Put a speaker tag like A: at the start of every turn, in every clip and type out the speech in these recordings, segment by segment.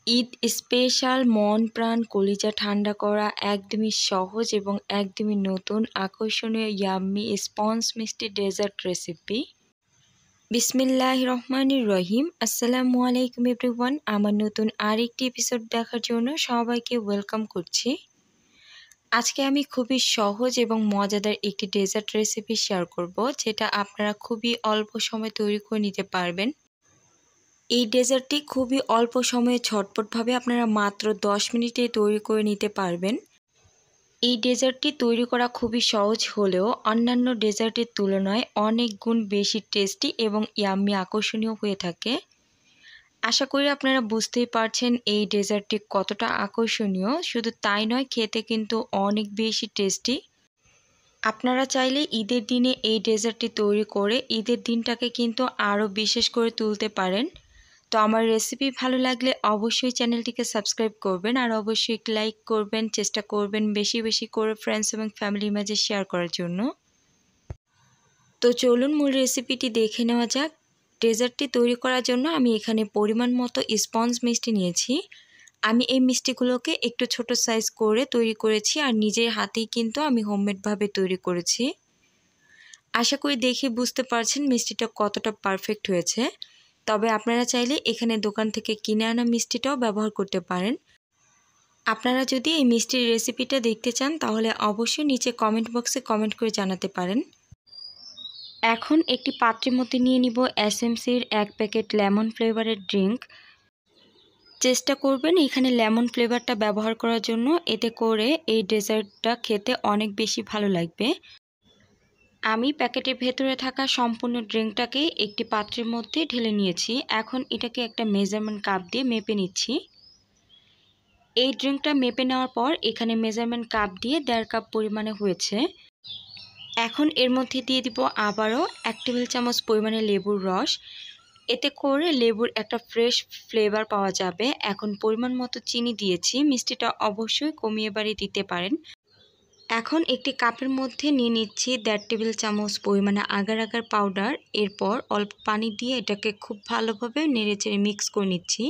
A: Eid special মন প্রাণ কলিজা ঠান্ডা করা একদমই সহজ এবং একদমই নতুন আকর্ষণীয় ইয়াম্মি স্পঞ্জ মিষ্টি ডেজার্ট রেসিপি। বিসমিল্লাহির রহমানির রহিম। আসসালামু আলাইকুম এভরিওয়ান। আমার নতুন আরেকটি এপিসোড দেখার জন্য সবাইকে ওয়েলকাম করছি। আজকে আমি খুবই সহজ এবং মজাদার একটি ডেজার্ট রেসিপি শেয়ার করব, যেটা আপনারা খুবই অল্প সময়ে তৈরি করে নিতে পারবেন। এই ডেজার্টটি খুবই অল্প সময়ে ঝটপটভাবে আপনারা মাত্র 10 মিনিটে তৈরি করে নিতে পারবেন। এই ডেজার্টটি তৈরি করা খুবই সহজ হলেও অন্যান্য ডেজার্টের তুলনায় অনেক গুণ বেশি টেস্টি এবং ইয়াম্মি আকর্ষণীয় হয়ে থাকে। আশা করি আপনারা বুঝতেই পারছেন এই ডেজার্টটি কতটা আকর্ষণীয়। শুধু তাই নয়, খেতে কিন্তু অনেক বেশি টেস্টি। আপনারা চাইলে ঈদের দিনে এই ডেজার্টটি তৈরি করে ঈদের দিনটাকে কিন্তু আরও বিশেষ করে তুলতে পারেন। তো আমার রেসিপি ভালো লাগলে অবশ্যই চ্যানেলটিকে সাবস্ক্রাইব করবেন আর অবশ্যই একটি লাইক করবেন। চেষ্টা করবেন বেশি বেশি করে ফ্রেন্ডস এবং ফ্যামিলির মাঝে শেয়ার করার জন্য। তো চলুন মূল রেসিপিটি দেখে নেওয়া যাক। ডেজার্টটি তৈরি করার জন্য আমি এখানে পরিমাণ মতো স্পঞ্জ মিষ্টি নিয়েছি। আমি এই মিষ্টিগুলোকে একটু ছোট সাইজ করে তৈরি করেছি আর নিজের হাতেই কিন্তু আমি হোমমেডভাবে তৈরি করেছি। আশা করি দেখে বুঝতে পারছেন মিষ্টিটা কতটা পারফেক্ট হয়েছে। তবে আপনারা চাইলে এখানে দোকান থেকে কিনে আনা মিষ্টিটাও ব্যবহার করতে পারেন। আপনারা যদি এই মিষ্টির রেসিপিটা দেখতে চান তাহলে অবশ্যই নিচে কমেন্ট বক্সে কমেন্ট করে জানাতে পারেন। এখন একটি পাত্রের মধ্যে নিয়ে নিব এসএমসির 1 প্যাকেট লেমন ফ্লেভারের ড্রিঙ্ক। চেষ্টা করবেন এখানে লেমন ফ্লেভারটা ব্যবহার করার জন্য, এতে করে এই ডেজার্টটা খেতে অনেক বেশি ভালো লাগবে। আমি প্যাকেটের ভেতরে থাকা সম্পূর্ণ ড্রিঙ্কটাকে একটি পাত্রের মধ্যে ঢেলে নিয়েছি। এখন এটাকে একটা মেজারমেন্ট কাপ দিয়ে মেপে নিচ্ছি। এই ড্রিঙ্কটা মেপে নেওয়ার পর এখানে মেজারমেন্ট কাপ দিয়ে 1.5 কাপ পরিমাণে হয়েছে। এখন এর মধ্যে দিয়ে দিব আবারও 1 টেবিল চামচ পরিমাণে লেবুর রস। এতে করে লেবুর একটা ফ্রেশ ফ্লেভার পাওয়া যাবে। এখন পরিমাণ মতো চিনি দিয়েছি। মিষ্টিটা অবশ্যই কমিয়ে বাড়িয়ে দিতে পারেন। এখন একটি কাপের মধ্যে নিয়ে নিচ্ছি 1.5 টেবিল চামচ পরিমাণে আগার আগার পাউডার। এরপর অল্প পানি দিয়ে এটাকে খুব ভালোভাবে নেড়েচেড়ে মিক্স করে নিচ্ছি।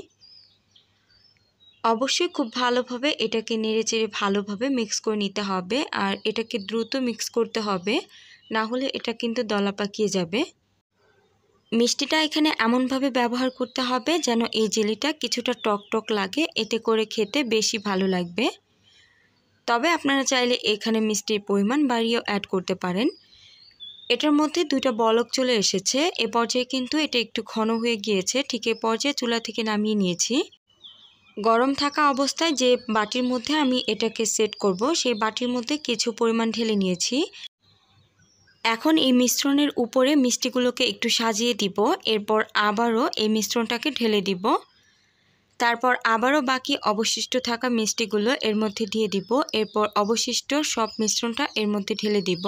A: অবশ্যই খুব ভালোভাবে এটাকে নেড়েচেড়ে ভালোভাবে মিক্স করে নিতে হবে আর এটাকে দ্রুত মিক্স করতে হবে, না হলে এটা কিন্তু দলা পাকিয়ে যাবে। মিষ্টিটা এখানে এমনভাবে ব্যবহার করতে হবে যেন এই জেলিটা কিছুটা টক টক লাগে, এতে করে খেতে বেশি ভালো লাগবে। তবে আপনারা চাইলে এখানে মিষ্টির পরিমাণ বাড়িয়েও অ্যাড করতে পারেন। এটার মধ্যে 2টা বলক চলে এসেছে। এ পর্যায়ে কিন্তু এটা একটু ঘন হয়ে গিয়েছে। ঠিক এই পর্যায়ে চুলা থেকে নামিয়ে নিয়েছি। গরম থাকা অবস্থায় যে বাটির মধ্যে আমি এটাকে সেট করব, সেই বাটির মধ্যে কিছু পরিমাণ ঢেলে নিয়েছি। এখন এই মিশ্রণের উপরে মিষ্টিগুলোকে একটু সাজিয়ে দিব। এরপর আবারও এই মিশ্রণটাকে ঢেলে দিব। তারপর আবারও বাকি অবশিষ্ট থাকা মিষ্টিগুলো এর মধ্যে দিয়ে দিব। এরপর অবশিষ্ট সব মিশ্রণটা এর মধ্যে ঢেলে দিব।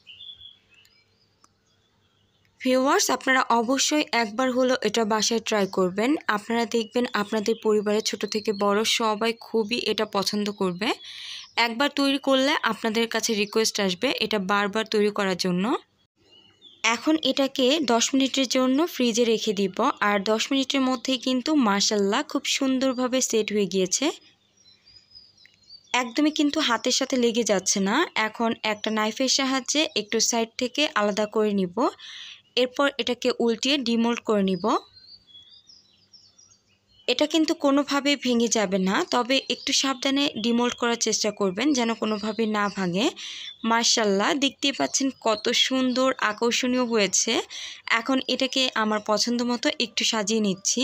A: ভিউয়ার্স, আপনারা অবশ্যই একবার হলো এটা বাসায় ট্রাই করবেন। আপনারা দেখবেন আপনাদের পরিবারে ছোট থেকে বড় সবাই খুবই এটা পছন্দ করবে। একবার তৈরি করলে আপনাদের কাছে রিকোয়েস্ট আসবে এটা বারবার তৈরি করার জন্য। এখন এটাকে 10 মিনিটের জন্য ফ্রিজে রেখে দিব আর 10 মিনিটের মধ্যেই কিন্তু মাশাআল্লাহ খুব সুন্দরভাবে সেট হয়ে গিয়েছে। একদমই কিন্তু হাতের সাথে লেগে যাচ্ছে না। এখন একটা নাইফের সাহায্যে একটু সাইড থেকে আলাদা করে নিব। এরপর এটাকে উল্টিয়ে ডিমোল্ড করে নিব। এটা কিন্তু কোনোভাবেই ভেঙে যাবে না, তবে একটু সাবধানে ডিমোল্ড করার চেষ্টা করবেন যেন কোনোভাবে না ভাঙে। মাশাআল্লাহ, দেখতেই পাচ্ছেন কত সুন্দর আকর্ষণীয় হয়েছে। এখন এটাকে আমার পছন্দ মতো একটু সাজিয়ে নিচ্ছি।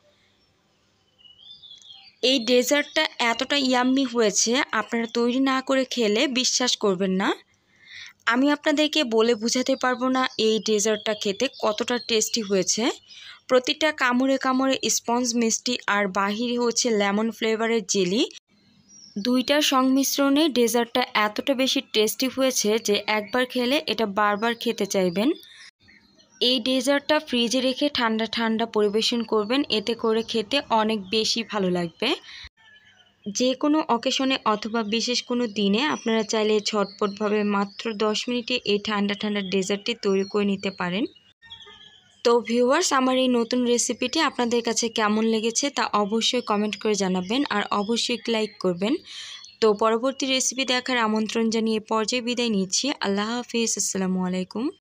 A: এই ডেজার্টটা এতটা ইয়াম্মি হয়েছে, আপনারা তৈরি না করে খেলে বিশ্বাস করবেন না। আমি আপনাদেরকে বলে বোঝাতে পারবো না এই ডেজার্টটা খেতে কতটা টেস্টি হয়েছে। প্রতিটা কামড়ে কামড়ে স্পঞ্জ মিষ্টি আর বাহিরে হচ্ছে লেমন ফ্লেভারের জেলি। 2টার সংমিশ্রণে ডেজার্টটা এতটা বেশি টেস্টি হয়েছে যে একবার খেলে এটা বারবার খেতে চাইবেন। এই ডেজার্টটা ফ্রিজে রেখে ঠান্ডা ঠান্ডা পরিবেশন করবেন, এতে করে খেতে অনেক বেশি ভালো লাগবে। যে কোনো অকেশনে অথবা বিশেষ কোনো দিনে আপনারা চাইলে ঝটপটভাবে মাত্র 10 মিনিটে এই ঠান্ডা ঠান্ডা ডেজার্টটি তৈরি করে নিতে পারেন। তো ভিউয়ার্স, আমার এই নতুন রেসিপিটি আপনাদের কাছে কেমন লেগেছে তা অবশ্যই কমেন্ট করে জানাবেন আর অবশ্যই লাইক করবেন। তো পরবর্তী রেসিপি দেখার আমন্ত্রণ জানিয়ে পর্যায়ে বিদায় নিচ্ছি। আল্লাহ হাফিজ, আসসালামু আলাইকুম।